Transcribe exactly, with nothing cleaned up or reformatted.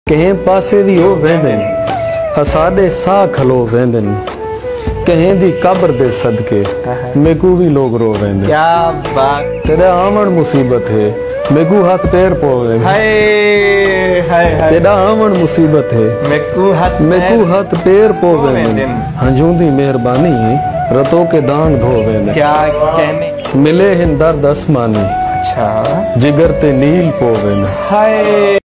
कहीं पासे दी हो वेंदे असाडे सा खलो वेंदे कहीं दी कब्र दे सदके मेकू भी लोग रो वेंदे। क्या बात, तेरा आमण मुसीबत है मेकू हाथ पैर पोवे। हाय हाय हाय, तेरा आमण मुसीबत है मेकू हाथ मेकू हाथ पैर पोवे। हंजूंदी मेहरबानी रतों के दान धोवे। क्या कहने, मिले हिंद दर्द आसमानी अच्छा जिगर ते नील पोवे। हाय।